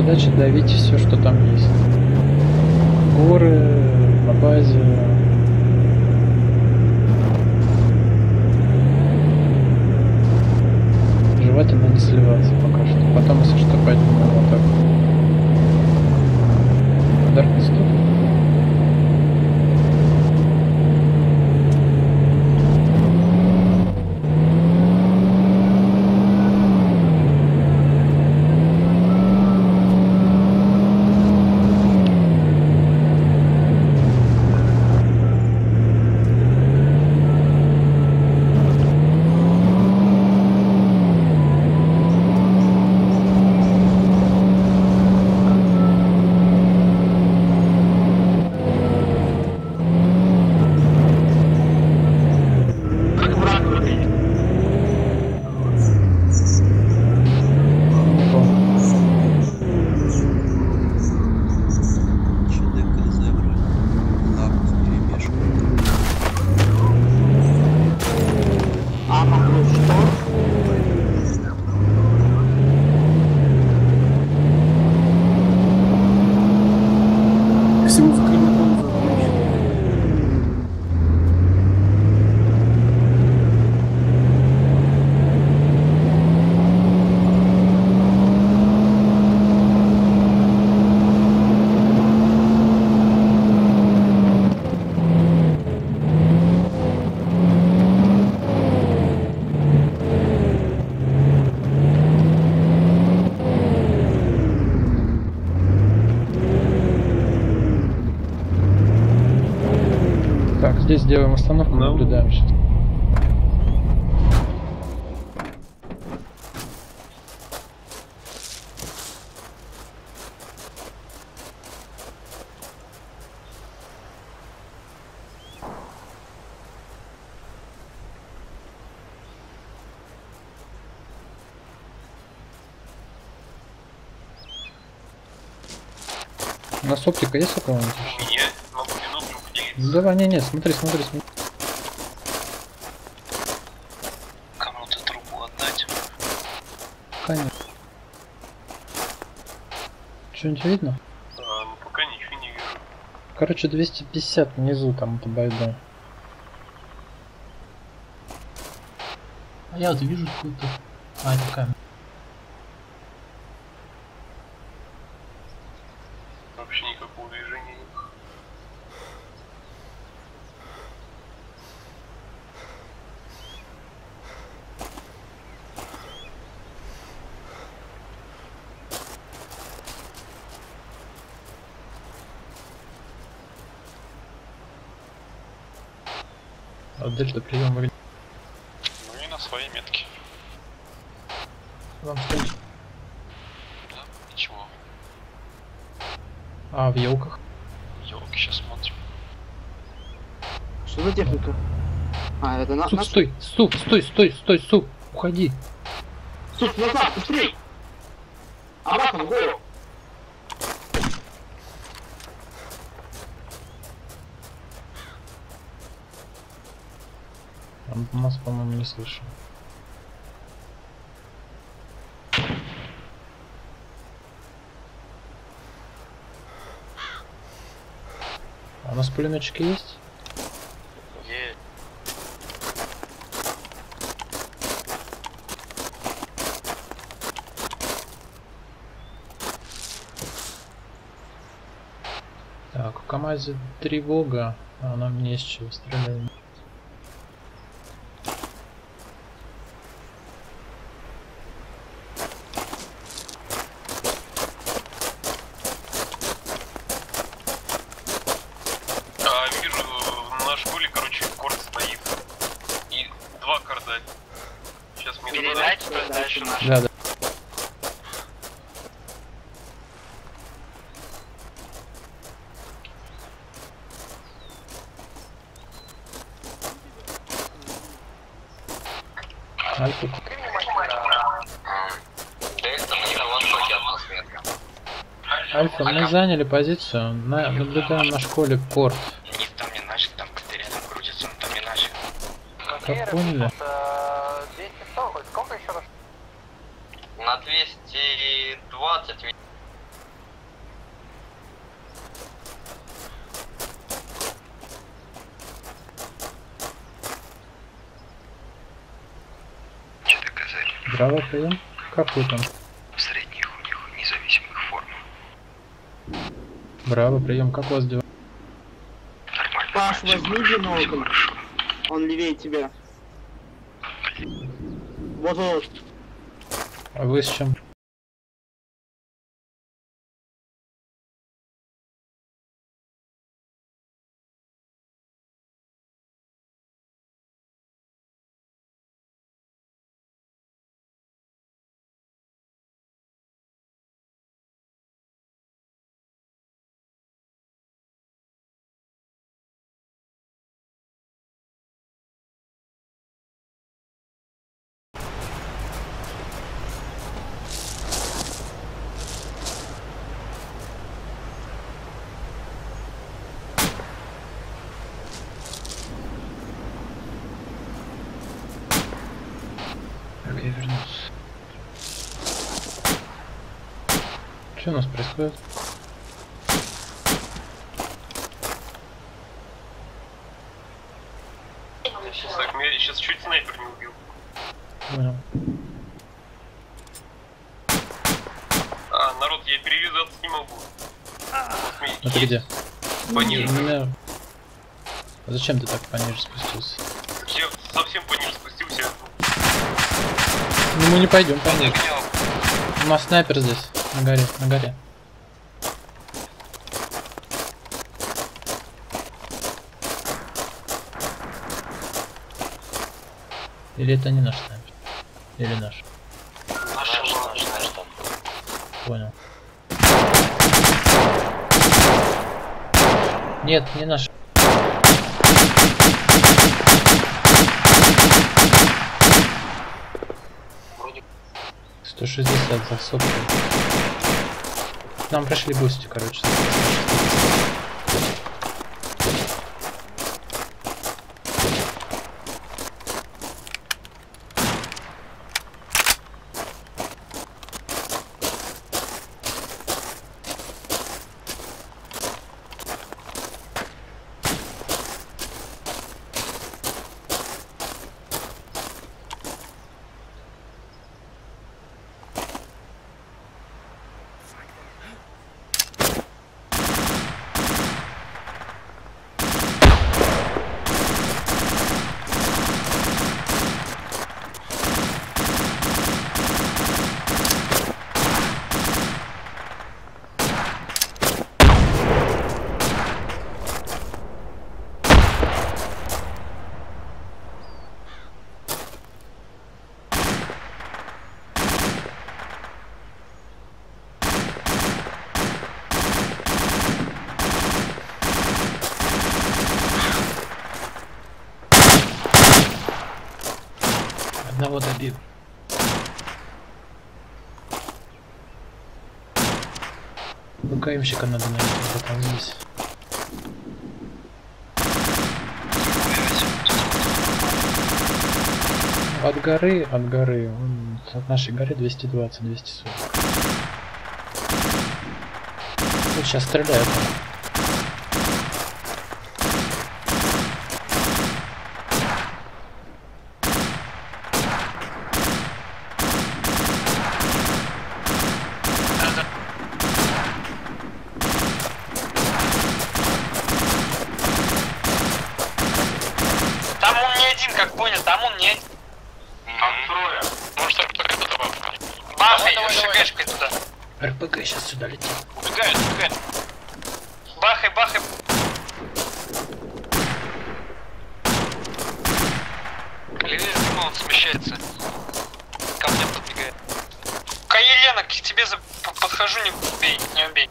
задача давить все, что там есть. Горы на базе. Желательно не сливаться пока что. Потом, если что, пойдем на атаку. Darkness тут. Здесь сделаем остановку, наблюдаем сейчас. У нас оптика есть у кого-нибудь? Нет, могу минутку поделиться. Ну, давай, не, смотри. Кому-то трубу отдать. Конечно. Что-нибудь видно? Ну пока ничего не вижу. Короче, 250 внизу там по байду. А я вот вижу какую-то... А, это камера. Вообще никакого движения нет. А дельта прием выглядит. Ну и на своей метке. Вам встреча. Да, ничего. А, в елках. Елки сейчас смотрим. Что за техника? А, это Суп, стой, суп, уходи. Суп, назад, быстрей! Обратно, в гору! Он нас, по-моему, не слышал. А у нас пулеметчики есть? Есть. Так, в КамАЗе тревога, а нам не с чего стрелять. Вижу, на школе, короче, корт стоит. И два корда. Сейчас мне Передать, что дальше наш. Да. Альфа. Альфа, мы заняли позицию, наблюдаем на школе порт. Нет, там не наши, там рядом крутятся, но там не наши. Как поняли? 200 сколько еще раз? На 220. Браво, прием. Как вы там? Средних у них независимых форм. Браво, прием. Как у вас дела? Нормально. Паш, возьми бинокль. Хорошо. Он левее тебя. Вот. А вы с чем? Как я вернулся? Что у нас происходит? Так, меня сейчас чуть снайпер не убил. Понял. Народ, я перевязаться не могу. Это где? Пониже. У меня... А зачем ты так пониже спустился? Я совсем пониже спустился. Ну мы не пойдем пониже. У нас снайпер здесь, на горе, на горе. Или это не наш снайпер? Или наш? Наш там. Понял. Нет, не наш. Вроде 160 за сотку. Нам пришли бусти, короче. Одного добил. ВКМщика надо найти, вот он здесь. От горы, от нашей горы 220-240. Вот сейчас стреляют. Там он не один, как понял, там он не один. там трое. Может, РПГ туда бахай, ШГшкой туда. РПГ сейчас сюда летит. Убегает, убегает. Бахай, бахай. Левее дыма, он смещается. Ко мне подбегает. Елена, к тебе подхожу, не убей, не убей.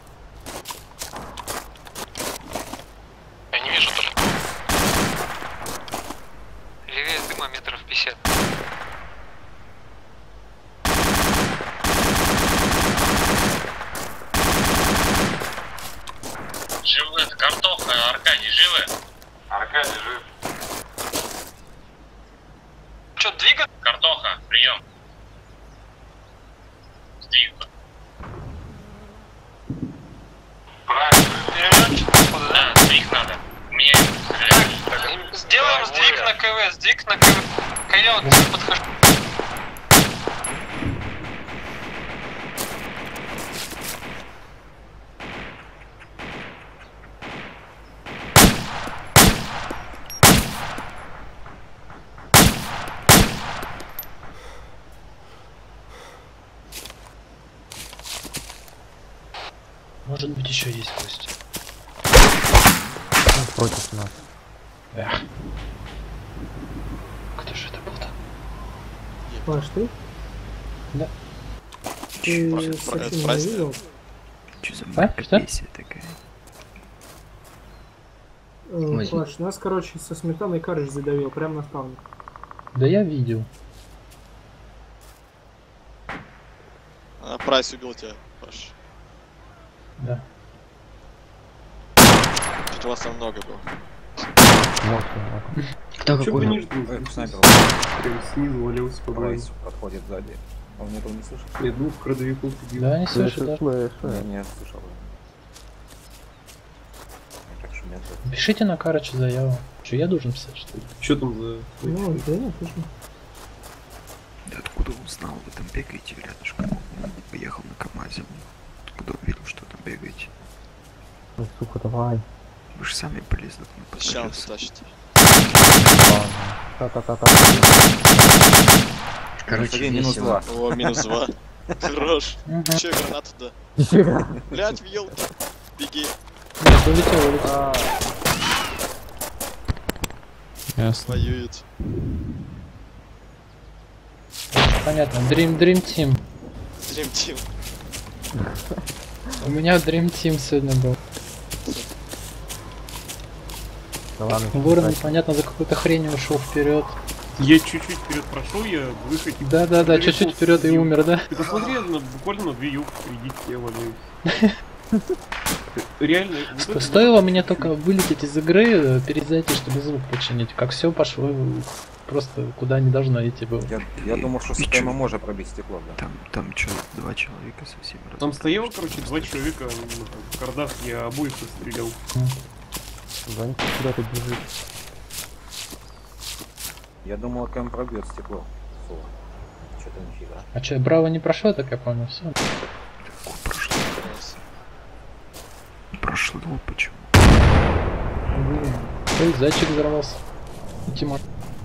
Я не вижу тоже. Левее дыма метров 50. Живы, это картоха, Аркадий, живы? Аркадий жив. Чё, двигаться? Картоха, прием. Сдвинуто. Правильно. Перелёт что-то походу, да? Сдвиг надо. Меня стреляют. Сделаем сдвиг на КВ, сдвиг на КВ. Я вот подхожу. Может быть еще есть гость. Против нас. Эх. Кто же это был-то? Паш, ты? Да. Ты сообщение не видел? Че за А, что? мракописия такая? Паш, нас, короче, со сметаной карыш задавил прямо на спавне. Да я видел. Прайс убил тебя, Паш. Да. Что-то вас там много было. Кто Чё какой? ты не ждал? Снайпер. Прям снизу валился по голове. Прайс подходит сзади. Он этого не слышит? Я двух крадовиков убил. Да, не слышу, да. Не слышал. Так шумят. Пишите на Карыча заяву. Что, я должен писать, что ли? Чё там за... Ну, да нет, слышно. Да откуда узнал? Вы там бегаете рядышком? Поехал на КамАЗе. Откуда увидел, что там бегаете? Ой, сука, давай. Вы же сами полезли на Сейчас тащите. Та-та-та-та. Короче, минус весело. 2. О, минус 2. Хорош. Мгм. Че, гранату да? Блять, в елки. Беги. Нет, улетел. Ясно. Воюет. Понятно. Dream Team. Dream Team. У меня Dream Team сегодня был. Да ладно. Ворон непонятно за какой-то хрень ушел вперед. Я чуть-чуть вперед прошел, я выходил. Да, чуть-чуть вперед и умер, да? Ты посмотри, буквально на 2 юбки впереди я валяюсь. Реально. вот это Стоило мне только вылететь из игры, перезайти, чтобы звук починить. Как все пошло просто куда не должно идти было. Я думал, что с ПМ может пробить стекло, да. Там что, 2 человека совсем Там стояло, короче, 2 человека в кардах, я обоих расстрелял. Занька куда-то бежит. Я думал, КМ пробьет стекло. Что-то нифига. А че, Браво не прошло, так я понял, все. прошло, почему? Ой, зайчик взорвался. Тимон.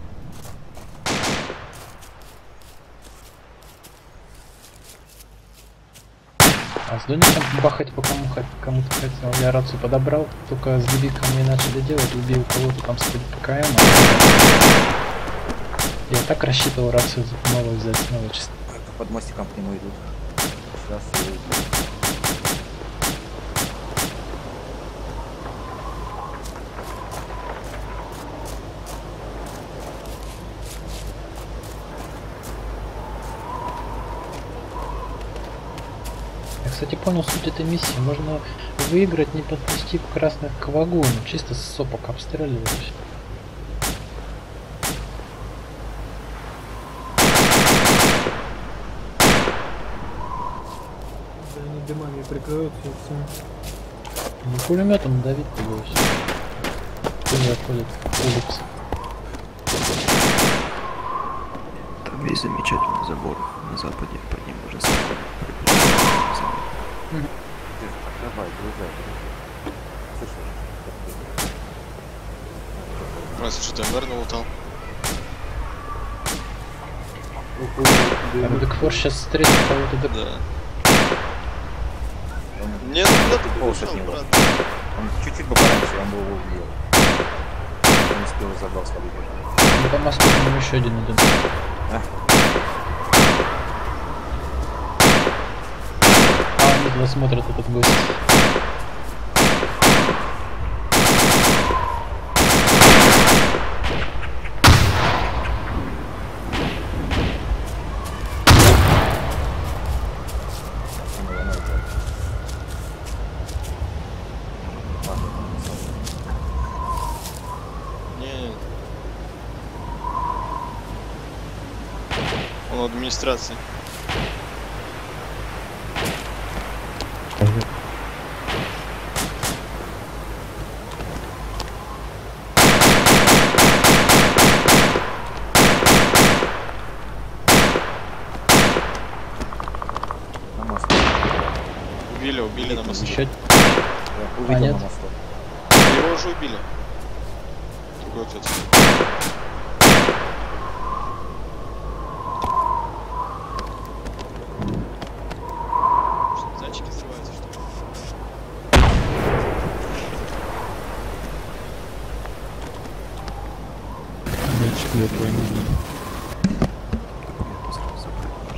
А с Доником бахать по кому-то хотел. Я рацию подобрал, только с дебиком не начали делать, убил кого-то там с ПКМ. Я так рассчитывал рацию новую взять, новую чисто. Под мостиком к нему идут. Сейчас и... Я, кстати, понял суть этой миссии. Можно выиграть, не подпустив красных к вагону, чисто с сопок обстреливаешь. Да, они дымами прикроются и все. Ну, пулеметом давить его все. Кто заходит улица. Там есть замечательный забор на западе, под ним уже спокойно пробежать. Давай, друзья. Просто что-то МР налутал. Декфор сейчас встретит кого-то. Да. Нет, куда ты побежал, брат? Он чуть-чуть бы пораньше, он бы его убил. Не успел забрал свою бежать. Ну, по мосту к нему еще один идет. А, он вас смотрит этот гость. Не. Он в администрации. На мост. Убили на мосту. Еще Я увидел нет. на мосту. Его уже убили. Другой кто-то. Что, зайчики взрываются, что ли? твой нужен. Документы сразу забрать можно.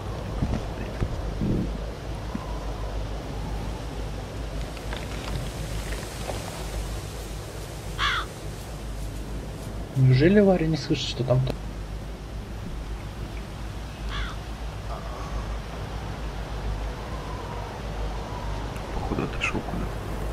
Неужели Варя не слышит, что там? Походу отошел куда.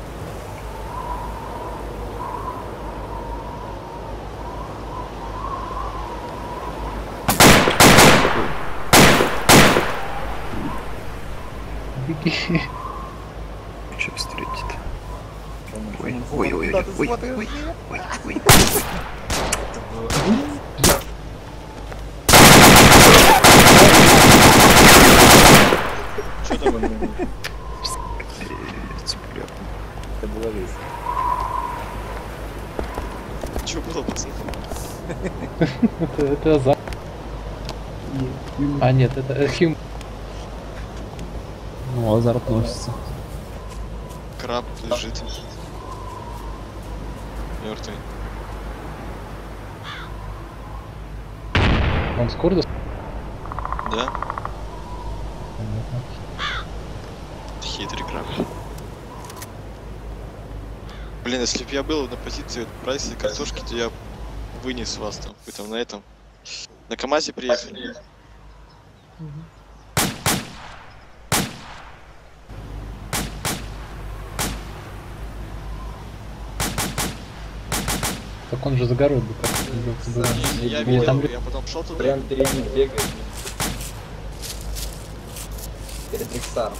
Беги. Что встретит? Ой. Что там? Цыпля. Это было весело. Чё было, пацаны? Это за. А нет, это хим. Ну, азарт носится. Краб лежит. Мертвый. Он с Курда? Да? Понятно. Хитрый краб. Блин, если бы я был на позиции прайса и картошки, то я вынес вас там. Вы там на этом. На КамАЗе приехали. Так он же загород был. Я Или видел, там- я потом шел туда. Прям перед ним бегает. Перед Рексаром.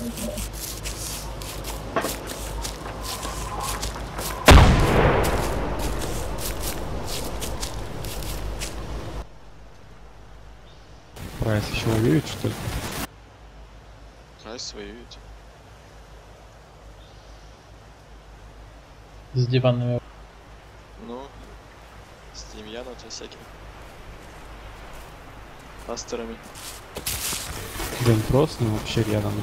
Прайс еще воюет, что ли? Прайс воюет. С диванными. Ну, с Демьяном, то всякими. Пасторами. Блин, просто, ну вообще рядом.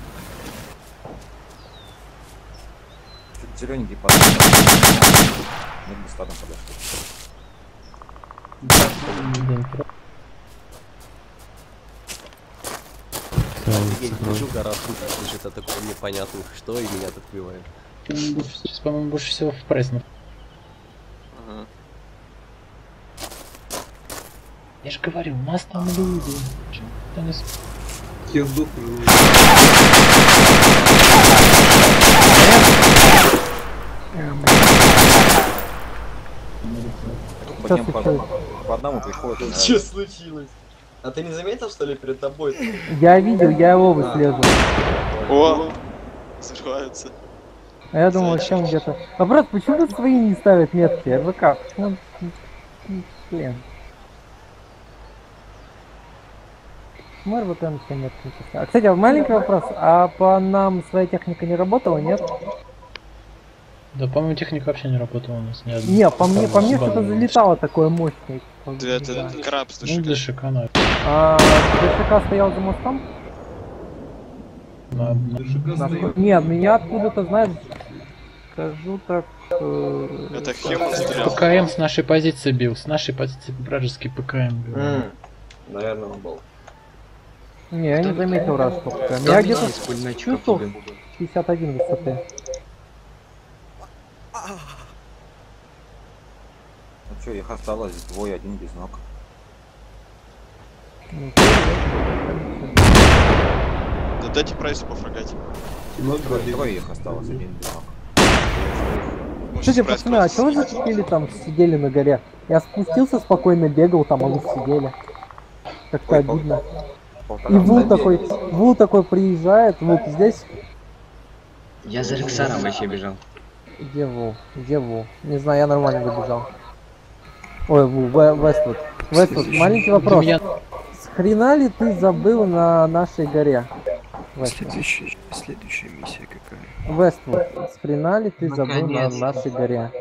Чуть зелененький подошел. Нет, не стадом подошел. Да, Я лежу в гараж, слышит, это такое непонятно, что и меня тут убивают. Сейчас, по-моему, больше всего в пресс. Ага. Я же говорю, у нас там люди. Чё-то не... Я сдох уже. По ним по одному приходит. Что случилось? А ты не заметил, что ли, перед тобой? Я видел, я его выслеживал. О! Взрываются. А я думал, чем где-то. Вопрос, почему свои не ставят метки? РВК? Почему? Блин. Почему РВК все метки не ставят? А, кстати, маленький вопрос. А по нам своя техника не работала, нет? Да, по-моему, техника вообще не работала у нас. Не, по мне что-то залетало такое мощное. Да, это краб с Ну, для шикана. А ДШК стоял за мостом? Нет, меня откуда-то, знаешь, скажу так... Это Хемон стрелял. ПКМ с нашей позиции бил. С нашей позиции вражеский ПКМ бил. Наверное, он был. Не, я не заметил раз, что ПКМ. Я где-то чувствовал 51 высоты. Ну что, их осталось двое, один без ног. Да дайте прайсу пофрагать. Трое их осталось, один без ног. Слушайте, пацаны, а чего вы зацепили там, сидели на горе? Я спустился, спокойно бегал, там, а вы сидели. Как-то обидно. И Вул такой приезжает, вот здесь. Я за Рексаром вообще бежал. Где Вул? Где Вул? Не знаю, я нормально добежал. Ой, Вул, Вествуд. Вествуд, маленький вопрос. С хрена ли ты забыл на нашей горе? Следующая миссия какая? Вествуд, с хрена ли ты забыл на нашей горе?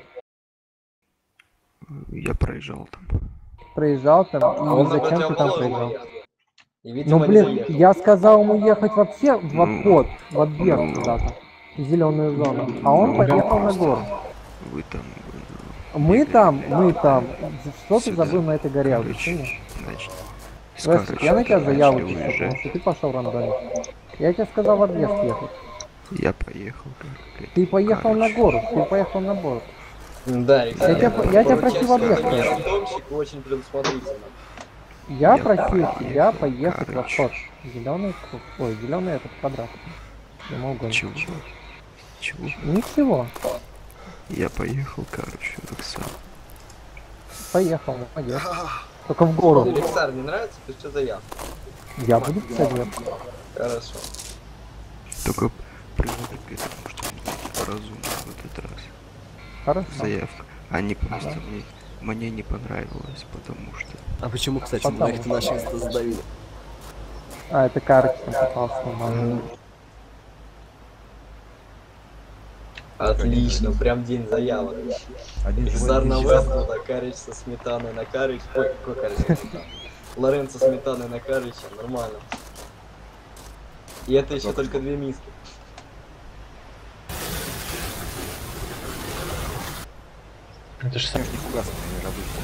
Я проезжал там. Проезжал там? И зачем ты там проезжал? Ну видимо, блин, я сказал ему ехать вообще в обход, в объект куда-то, в зеленую зону, а он поехал на гору. Вы там Мы там. Что ты забыл на этой горе? Значит, Вестик, я на тебя заяву пишу, потому что ты пошел рандомить. Я тебе сказал в объезд ехать. Я поехал. Ты поехал на гору, ты поехал на борт. Да, Я тебя просил в объезд ехать. Очень предусмотрительно. Я просил тебя поехать в обход. Зеленый круг. Ой, зеленый этот квадрат. Чего? Ничего. Я поехал, короче, Роксан. Поехал, молодец. Только в гору. Александр, не нравится? Ты что заявка? Я буду писать заявку. Хорошо. Только приводы к этому, что будет разумно в этот раз. Хорошо. Заявка. Они просто мне не понравилось, потому что... А почему, кстати, двоих наших задавили? А, это Карыч там попался нормально. Отлично, прям день заявок. Иксар на Вестуда, Карыч со сметаной на Карыч. Ой, какой Карыч со сметаной? Лорен со сметаной на Карыча, нормально. И это еще только 2 миски. Это же сам... Нифига себе, не обычно.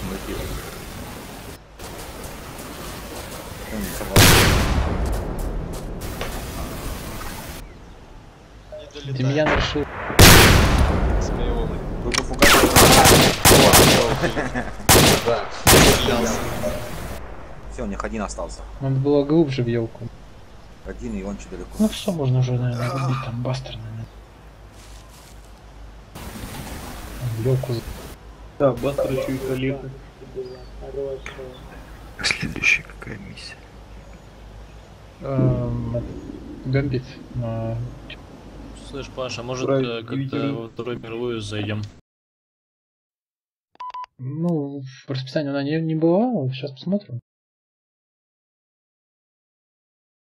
Демьян решил. Все, у них один остался. Надо было глубже в елку. Один, и он чуть далеко. Ну все, можно уже, наверное, убить там Бастер, наверное. Елку. Да, Бастер еще и калека. Следующая какая миссия? Гамбит. Слышь, Паша, может как-то во Вторую мировую зайдем? Ну, в расписании она не была, сейчас посмотрим.